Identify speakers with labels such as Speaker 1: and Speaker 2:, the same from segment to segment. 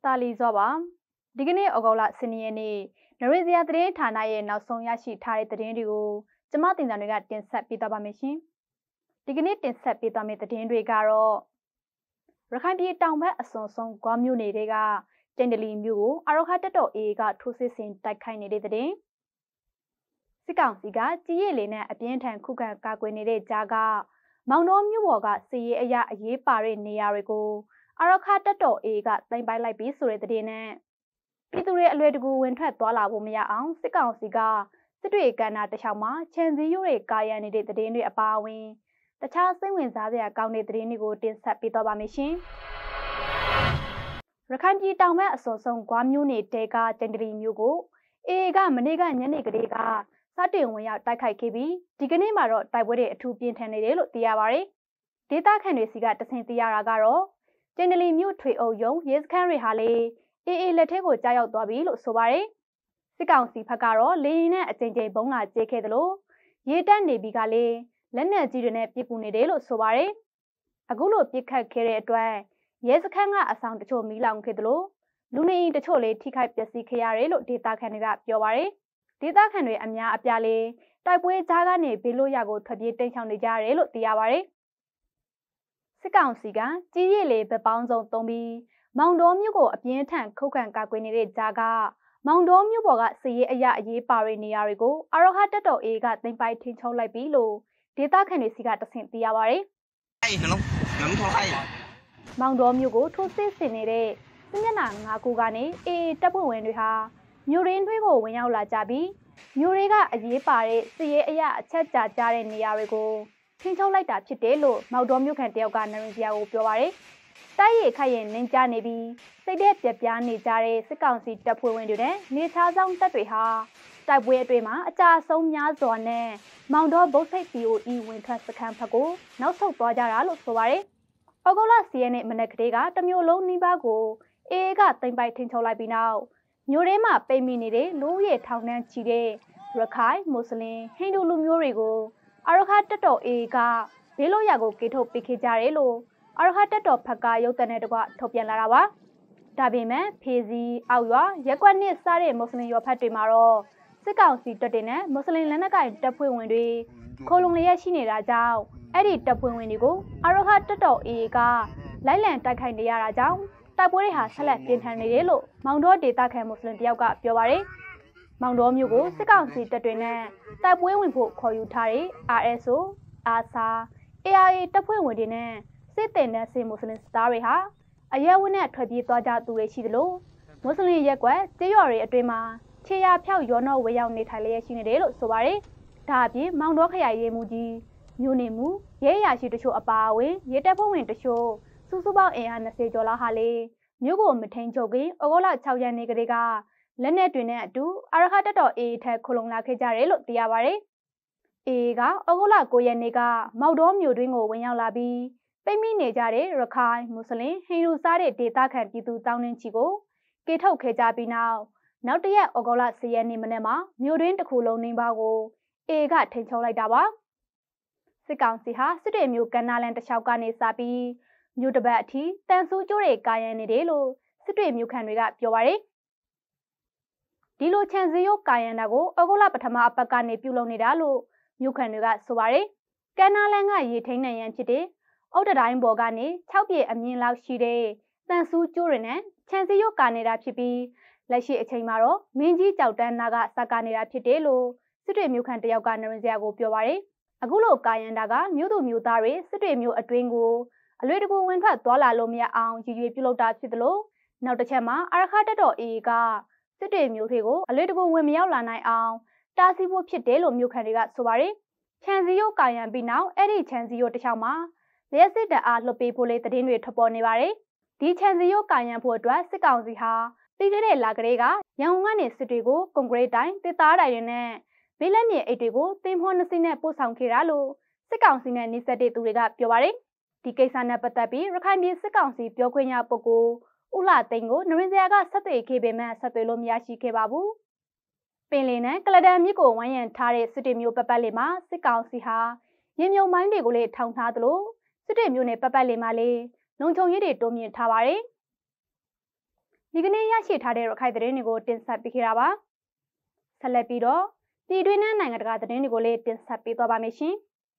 Speaker 1: တာလီဇောပါဒီကနေ့ဩဂုတ်လ10ရက်နေ့နရိဇယာသတင်းဌာနရဲ့နောက်ဆုံးရရှိထားတဲ့သတင်းတွေကိုကျမတင်တန်တွေကတင်ဆက်ပေးသွားပါမယ်ရှင်ဒီကနေ့တင်ဆက်ပေးသွားမယ့်သတင်းတွေကတော့ရခိုင်ပြည်တောင်ဘက်အစွန်ဆုံးဂွာမြို့နယ်တွေကကျန်ဒလီမြို့ကိုအာရခတက်တော်အေကထိုးစစ်ဆင်တိုက်ခိုက်နေတဲ့သတင်းစစ်ကောင်စီကကြီးရည်လေးနဲ့အပြင်းထန်ခုခံကာကွယ်နေတဲ့ကြားကမောင်တော်မြို့ပေါ်ကစီရေးအရာအရေးပါတဲ့နေရာတွေကိုအာရခတက်တော်အေကသိမ်းပိုက်လိုက်ပြီးဆိုတဲ့သတင်းနဲ့ပြည်သူတွေအလွယ်တကူဝင်ထွက်သွားလာဖို့မရအောင်စစ်ကောင်စီကစစ်တွေကဏ္ဍတစ်လျှောက်မှာခြံစည်းရိုးတွေကာရံနေတဲ့သတင်းတွေအပါအဝင်တခြားစိတ်ဝင်စားစရာကောင်းတဲ့သတင်းတွေကိုတင်ဆက်ပေးသွားပါမယ်ရှင်ရခိုင်ပြည်တောင်ဘက်အစောဆုံးဂွာမြို့နယ်တဲကကျန်ဒလီမြို့ကိုအေကမနေ့ကညနေကလေးကစတင်ဝင်ရောက်တိုက်ခိုက်ခဲ့ပြီးဒီကနေ့မှာတော့တိုက်ပွဲတွေအထူးပြင်းထန်နေတယ်လို့သိရပါတယ်ဒေသခံတွေစီကတဆင်သိရတာကတော့ကျန်ဒလီမြို့ထွေအုပ်ရုံးရဲစခန်းတွေဟာလေအေလက်ထဲကိုကြားရောက်သွားပြီလို့ဆိုပါတယ်စစ်ကောင်စီဘက်ကတော့လေရင်နဲ့အကြိမ်ကြိမ်ဘုံလာကျဲခဲ့တယ်လို့ရေတက်နေပြီးကလည်းလက်နက်ကြီးတွေနဲ့ပြစ်ပူနေတယ်လို့ဆိုပါတယ်အခုလိုပြစ်ခတ်ခဲ့တဲ့အတွက်ရဲစခန်းကအဆောင်တချို့မီးလောင်ခဲ့တယ်လို့လူနေအိမ်တချို့လည်းထိခိုက်ပျက်စီးခဲ့ရတယ်လို့ဒေသခံတွေကပြောပါတယ်ဒေသခံတွေအများအပြားလည်းတိုက်ပွဲကြားကနေဘေးလွတ်ရာကိုထွက်ပြေးတိမ်းရှောင်နေကြရတယ်လို့သိရပါတယ်စစ်ကောင်စီကကြီးရည်လေးဗပောင်းစုံသုံးပြီးမောင်တော်မြို့ကိုအပြင်းထန်ခုခံကာကွယ်နေတဲ့ကြားကမောင်တော်မြို့ပေါ်ကစီရေးအရာအရေးပါတဲ့နေရာတွေကိုအာရခတက်တော်အေကသိမ်းပိုက်ထိန်းချုပ်လိုက်ပြီလို့ဒေသခံတွေစီကတဆင့်သိရပါတယ်မောင်တော်မြို့ကိုထိုးစစ်ဆင်နေတဲ့စစ်မျက်နှာ9ခုကနေအေတပ်ဖွဲ့ဝင်တွေဟာမြို့ရင်းတွေကိုဝင်ရောက်လာကြပြီးမြို့တွေကအရေးပါတဲ့စီရေးအရာအချက်ကြားကြတဲ့နေရာတွေကိုထိန်းချုပ်လိုက်တာဖြစ်တယ်လို့မောင်တော်မြို့ခံတယောက်ကနရင်စရာကိုပြောပါတယ်တိုက်ရိုက်ခိုက်ရင်နင်းကြနေပြီးစိတ်တဲ့ပြပြားနေကြတဲ့စစ်ကောင်စီတပ်ဖွဲ့ဝင်တွေနဲ့နေသားဆောင်တပ်တွေဟာတိုက်ပွဲအတွင်းမှာအကြဆုံးများစွာနဲ့မောင်တော်ဗုတ်စိတ် POE ဝင်ထွက်စခန်းဘက်ကိုနောက်ဆုတ်သွားကြတာလို့ဆိုပါတယ်။ဩဂုတ်လ10ရက်နေ့မနက်ကလေးကတမျိုးလုံးနှီးပါးကိုအေကသိမ်းပိုက်ထိန်းချုပ်လိုက်ပြီးနောက်မြို့ထဲမှာပိတ်မိနေတဲ့လူရဲထောင်နှန်းချီတဲ့ရခိုင်မွတ်စလင်ဟိန္ဒူလူမျိုးတွေကိုအာရခတက်တော်အေကဘေးလို့ရကိုကေထုတ်ပေးခဲ့ကြတယ်လို့အာရခတက်တော်ဖက်ကရုတ်တံတဲ့တကွထုတ်ပြန်လာတာပါဒါပေမဲ့ဖေစီအောက်ရွာရက်ကွက်နစ်စားတဲ့မွတ်စလင်ရွာဖက်တွေမှာတော့စစ်ကောင်စီတပ်တွေနဲ့မွတ်စလင်လက်နက်ကိုင်တပ်ဖွဲ့ဝင်တွေခိုလုံလျက်ရှိနေတာကြောင့်အဲ့ဒီတပ်ဖွဲ့ဝင်တွေကိုအာရခတက်တော်အေကလိုက်လံတိုက်ခိုက်နေရတာကြောင့်တိုက်ပွဲတွေဟာဆက်လက်ပြင်းထန်နေတယ်လို့မောင်တော်ဒေသခံမွတ်စလင်တယောက်ကပြောပါတယ်မောင်တော်မျိုးကိုစစ်ကောင်စီတပ်တွေနဲ့တိုက်ပွဲဝင်ဖို့ခေါ်ယူထားတဲ့ RSO အာဆာ ARA တပ်ဖွဲ့ဝင်တွေနဲ့စစ်တင်တဲ့စစ်မွတ်စလင်စတားတွေဟာအရဲဝင်းနဲ့ထွက်ပြေးသွားကြသူတွေရှိသလိုမွတ်စလင်ရက်ကွက်ကျေးရွာတွေအတွင်းမှာခြေရာဖြောက်ရောနှောဝေရောက်နေထိုင်လျက်ရှိနေတယ်လို့ဆိုပါတယ်။ဒါအပြင်မောင်တော်ခရိုင်ရဲမှုကြီးမြို့နေမှုရဲရရှိတချို့အပါအဝင်ရဲတပ်ဖွဲ့ဝင်တချို့စုစုပေါင်းအင်အား20ကျော်လောက်ဟာလေမြို့ကိုမထိန်ချုပ်ခင်ဩဂုတ်လ6ရက်နေ့ကလေးကလက်နက်တွေနဲ့အတူအာရခတက်တော်အေထက်ခုလုံလာခဲ့ကြတယ်လို့သိရပါတယ်။အေကဩဂုတ်လ9ရက်နေ့ကမောက်တော်မြို့တွင်းကိုဝင်ရောက်လာပြီးပိတ်မိနေကြတဲ့ရခိုင်မွတ်စလင်ဟိန္ဒူစားတဲ့ဒေသခံပြည်သူတောင်းနှင်းချီကိုကေထုတ်ခဲ့ကြပြီးနောက်တရက်ဩဂုတ်လ10ရက်နေ့မနေ့မှာမြို့တွင်းတစ်ခုလုံးနှင်းပါကိုအေကထိန်ချုပ်လိုက်တာပါစစ်ကောင်စီဟာစစ်တွေမြို့ကန်နာလန်တစ်လျှောက်ကနေစပြီးမြို့တပတ်အထိတန်ဆူးကျိုးတွေကာရန်နေတယ်လို့စစ်တွေမြို့ခံတွေကပြောပါတယ်ဒီလိုခြံစည်းရိုးကာရန်တာကိုဩဂုတ်လပထမအပတ်ကနေပြုလုပ်နေတာလို့မြို့ခံတွေကဆိုပါတယ်ကန်နာလန်ကရေထိန်နိုင်ရန်ဖြစ်တဲ့အုတ်တတိုင်းပေါ်ကနေ6ပြေအမြင့်လောက်ရှိတဲ့တန်ဆူးကျိုးတွေနဲ့ခြံစည်းရိုးကာနေတာဖြစ်ပြီးလက်ရှိအချိန်မှာတော့မင်းကြီးကြောက်တန်းနာကစကာနေတာဖြစ်တယ်လို့စစ်တွေမြို့ခံတယောက်ကနရင်စရာကိုပြောပါတယ်အခုလိုကာယန်တာကမြို့သူမြို့သားတွေစစ်တွေမြို့အတွင်းကိုအလွေတကူဝင်ထွက်သွားလာလို့မရအောင်ရည်ရွယ်ပြုလုပ်တာဖြစ်တယ်လို့နောက်တစ်ချက်မှာအာရခတက်တော်အေကစစ်တွေမြို့တွေကိုအလွေတကူဝင်မရောက်လာနိုင်အောင်တားဆီးဖို့ဖြစ်တယ်လို့မြို့ခံတွေကဆိုပါတယ်ခြံစည်းရိုးကာယန်ပြီးနောက်အဲ့ဒီခြံစည်းရိုးတစ်ချောင်းမှာလျှက်စစ်တပ်အားလှုပ်ပေးဖို့လေသတင်းတွေထွက်ပေါ်နေပါတယ်ဒီခြံစည်းရိုးကာယန်ဖို့အတွက်စစ်ကောင်စီဟာပြီးခဲ့တဲ့လကလေးကရန်ကုန်ကနေစစ်တွေကိုကွန်ကရစ်တိုင်းတစ်သားတိုင်တွေနဲ့ဘေးလက်မြေအိတ်တွေကိုတင်ဖောနှစင်းနဲ့ပို့ဆောင်ခဲ့တာလို့စစ်ကောင်စီနဲ့နှိစက်တဲ့သူတွေကပြောပါတယ်ဒီကိစ္စနဲ့ပတ်သက်ပြီးရခိုင်ပြည်စစ်ကောင်စီပြောခွင့်ရပုဂ္ဂိုလ်ဦးလှသိန်းကိုနရင်စရာကဆက်သွယ်ခဲ့ပေမဲ့ဆက်သွယ်လို့မရရှိခဲ့ပါဘူးပင်လယ်နဲ့ကလဒန်မြစ်ကိုဝိုင်းရံထားတဲ့စစ်တွေမျိုးပတ်ပတ်လေးမှာစစ်ကောင်စီဟာရင်မြုံမိုင်းတွေကိုလည်းထောင်ထားသလိုစစ်တွေမျိုးနဲ့ပတ်ပတ်လေးမှာလည်းလုံခြုံရေးတွေတိုးမြင့်ထားပါတယ်ဒီကနေ့ရရှိထားတဲ့ရခိုင်သတင်းတွေကိုတင်ဆက်ပေးခဲ့တာပါဆက်လက်ပြီးတော့ပြည်တွင်းနဲ့နိုင်ငံတကာသတင်းတွေကိုလည်းတင်ဆက်ပေးသွားပါမယ်ရှင်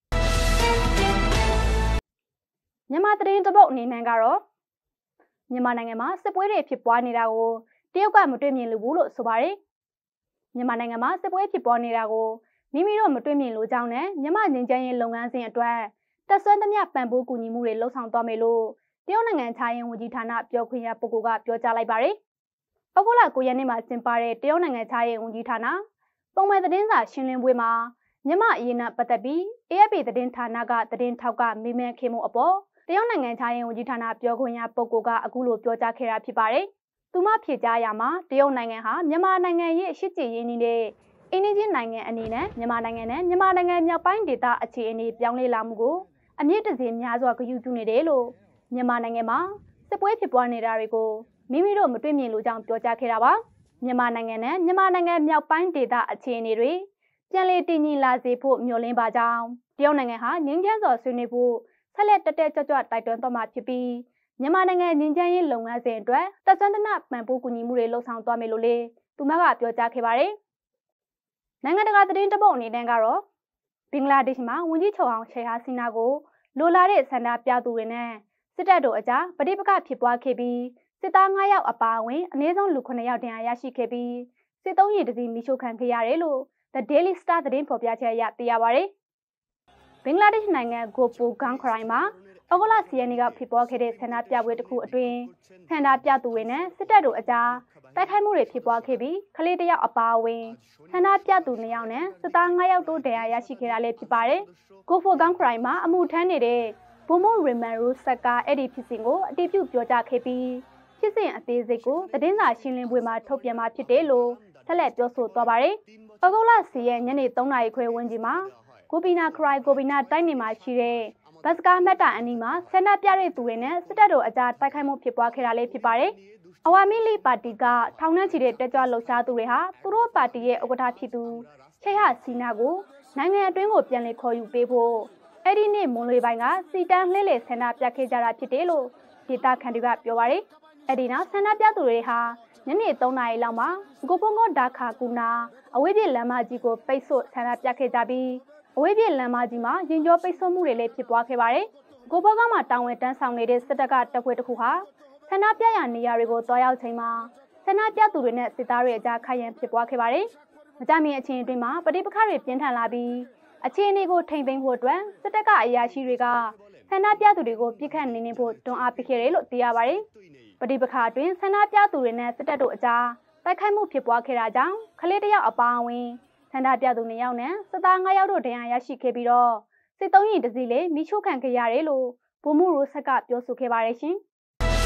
Speaker 1: မြန်မာသတင်းတစ်ပုဒ်အနေနဲ့ကတော့မြန်မာနိုင်ငံမှာစစ်ပွဲတွေဖြစ်ပွားနေတာကိုတရုတ်ကမတွေ့မြင်လို့ဘူးလို့ဆိုပါတယ်မြန်မာနိုင်ငံမှာစစ်ပွဲဖြစ်ပွားနေတာကိုမိမိတို့မတွေ့မြင်လို့ကြောင်းနဲ့မြန်မာငြိမ်းချမ်းရေးလုပ်ငန်းစဉ်အတွက်တက်ဆွမ်းသမျှပံ့ပိုးကူညီမှုတွေလှုပ်ဆောင်သွားမယ်လို့တရုတ်နိုင်ငံခြားရေးဝန်ကြီးဌာနပြောခွင့်ရပုဂ္ဂိုလ်ကပြောကြားလိုက်ပါတယ်။ဩဂုတ်လ9 ရက်နေ့မှာကျင်းပတဲ့တရုတ်နိုင်ငံခြားရေးဝန်ကြီးဌာနပုံမှန်သတင်းစာရှင်းလင်းပွဲမှာမြန်မာအရေးနဲ့ပတ်သက်ပြီး AFP သတင်းဌာနကသတင်းထောက်ကမေးမြန်းခဲ့မှုအပေါ်တရုတ်နိုင်ငံခြားရေးဝန်ကြီးဌာနပြောခွင့်ရပုဂ္ဂိုလ်ကအခုလိုပြောကြားခဲ့တာဖြစ်ပါတယ်။သူမဖြေကြားရမှာတရုတ်နိုင်ငံဟာမြန်မာနိုင်ငံရဲ့ရှစ်ကြည်ရင်းနှီးတဲ့အိန္ဒိယနိုင်ငံအနေနဲ့မြန်မာနိုင်ငံနဲ့မြန်မာနိုင်ငံမြောက်ပိုင်းဒေသအခြေအနေပြောင်းလဲလာမှုကိုအမြင့်တစေများစွာဂရုပြုနေတယ်လို့မြန်မာနိုင်ငံမှာစစ်ပွဲဖြစ်ပွားနေတာတွေကိုမိမိတို့မတွေ့မြင်လို့ကြောင်းပြောကြားခဲ့တာပါမြန်မာနိုင်ငံနဲ့မြန်မာနိုင်ငံမြောက်ပိုင်းဒေသအခြေအနေတွေပြန်လည်တည်ငြိမ်လာစေဖို့မျှော်လင့်ပါကြောင်းတရုတ်နိုင်ငံဟာငြိမ်းချမ်းစွာဆွေးနွေးဖို့ဆက်လက်တက်ကြွတိုက်တွန်းသွားမှာဖြစ်ပြီးမြန်မာနိုင်ငံငြိမ်းချမ်းရေးလုပ်ငန်းစဉ်အတွက်တက်ဆွမ်းသမျှပံ့ပိုးကူညီမှုတွေလှုပ်ဆောင်သွားမယ်လို့လည်းသူမကပြောကြားခဲ့ပါတယ်နိုင်ငံတကာသတင်းတပုတ်အနေနဲ့ကတော့ဘင်္ဂလားဒေ့ရှ်မှာဝန်ကြီးချုပ်အောင်ရှေဟာစီနာကိုလိုလာတဲ့ဆန္ဒပြသူတွေနဲ့စစ်တပ်တို့အကြားပဋိပက္ခဖြစ်ပွားခဲ့ပြီးစစ်သား9 ယောက်အပါအဝင်အနည်းဆုံးလူ9 ယောက်တရားရရှိခဲ့ပြီးစစ်သုံးရည်တစည်းမိရှုခံခဲ့ရတယ်လို့ The Daily Star သတင်းဖော်ပြချက်အရသိရပါတယ်။ဘင်္ဂလားဒေ့ရှ်နိုင်ငံဂိုပူဂန်ခရိုင်မှာဩဂုတ်လ10 ရက်နေ့ကဖြစ်ပွားခဲ့တဲ့ဆန္ဒပြပွဲတစ်ခုအတွင်းဆန္ဒပြသူတွေနဲ့စစ်တပ်တို့အကြားတိုက်ခိုက်မှုတွေဖြစ်ပွားခဲ့ပြီးကလေးတစ်ယောက်အပါအဝင်ဆန္ဒပြသူ2 ယောက်နဲ့စစ်သား9 ယောက်တို့တရားရရှိခဲ့တာလည်းဖြစ်ပါတယ်။ဂိုပူဂန်ခရိုင်မှာအမှုထမ်းနေတဲ့ဘုံမိုးရီမန်ရူဆက်ကအဲ့ဒီဖြစ်စဉ်ကိုအတည်ပြုပြောကြားခဲ့ပြီးဖြစ်စဉ်အသေးစိတ်ကိုသတင်းစာရှင်းလင်းပွဲမှာထုတ်ပြန်မှာဖြစ်တယ်လို့ဆက်လက်ပြောဆိုသွားပါတယ်။ဩဂုတ်လ10 ရက်ညနေ3 နာရီခွဲဝန်းကျင်မှာကိုပီနာခရိုင်ကိုပီနာတိုက်နယ်မှာရှိတဲ့ဘတ်စကားမတ်တာအနီးမှာဆန္ဒပြတဲ့သူတွေနဲ့စစ်တပ်တို့အကြားတိုက်ခိုက်မှုဖြစ်ပွားခဲ့တာလည်းဖြစ်ပါတယ်။အဝါမီလီပါတီကထောင်နှံချီတဲ့တက်ကြွလှုပ်ရှားသူတွေဟာသူတို့ပါတီရဲ့ဥက္ကဋ္ဌဖြစ်သူရှေဟာစီနာကိုနိုင်ငံအတွင်းကိုပြန်လည်ခေါ်ယူပေးဖို့အဲ့ဒီနေ့မွန်လွေပိုင်းကစီတန်းလှည့်လည်ဆန္ဒပြခဲ့ကြတာဖြစ်တယ်လို့ဒေတာခန်တွေကပြောပါတယ်။အဲ့ဒီနောက်ဆန္ဒပြသူတွေဟာညနေ3 နာရီလောက်မှာဂိုပုံကောဒါခါကူနာအဝေးပြေလမ်းမကြီးကိုပိတ်ဆို့ဆန္ဒပြခဲ့ကြပြီးအဝေးပြေလမ်းမကြီးမှာရင်ကျော်ပိတ်ဆို့မှုတွေလည်းဖြစ်ပွားခဲ့ပါတယ်။ဂိုပုံကောမှာတာဝန်တန်းဆောင်နေတဲ့စစ်တပ်ကတပ်ဖွဲ့တစ်ခုဟာဆန္ဒပြရာနေရာတွေကိုတွားရောက်ချိန်မှာဆန္ဒပြသူတွေနဲ့စစ်သားတွေအကြားခိုင်ရန်ဖြစ်ပွားခဲ့ပါတယ်။မကြမီအချိန်အတွင်းမှာပဋိပက္ခတွေပြင်းထန်လာပြီးအခြေအနေကိုထိန်းသိမ်းဖို့အတွက်စစ်တပ်ကအရာရှိတွေကဆန္ဒပြသူတွေကိုပြစ်ခတ်နေဖို့တွန်းအားပေးခဲ့တယ်လို့သိရပါတယ်။ပဋိပက္ခအတွင်းဆန္ဒပြသူတွေနဲ့စစ်တပ်တို့အကြားတိုက်ခိုက်မှုဖြစ်ပွားခဲ့တာကြောင့်ကလေးတစ်ယောက်အပါအဝင်ဆန္ဒပြသူ2 ယောက်နဲ့စစ်သား9 ယောက်တို့ဒဏ်ရာရရှိခဲ့ပြီးတော့စစ်သုံးရည်တစည်းလည်းမိချို့ခံခဲ့ရတယ်လို့ဗိုလ်မှူးရိုးဆက်ကပြောဆိုခဲ့ပါတယ်ရှင်။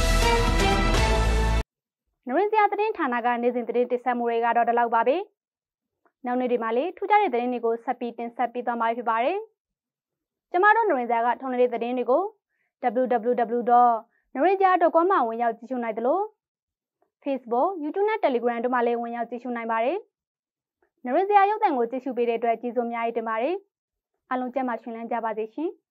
Speaker 1: နရင်းစရာသတင်းဌာနကနေစဉ်သတင်းတင်ဆက်မှုတွေကတော့ဒီလောက်ပါပဲ။နောက်နေ့ဒီမှာလေထူးခြားတဲ့သတင်းတွေကိုဆက်ပြီးတင်ဆက်ပေးသွားမှာဖြစ်ပါတယ်။ကျမတို့နရင်းစရာကထုံနေတဲ့သတင်းတွေကို www.narinja.com မှာဝင်ရောက်ကြည့်ရှုနိုင်တယ်လို့ Facebook, YouTube နဲ့ Telegram တို့မှာလည်းဝင်ရောက်ကြည့်ရှုနိုင်ပါတယ်။နရင်းစရာရုပ်သံကိုကြည့်ရှုပေးတဲ့အတွက်ကျေးဇူးအများကြီးတင်ပါတယ်။အားလုံးကျန်းမာရှင်လန်းကြပါစေရှင်။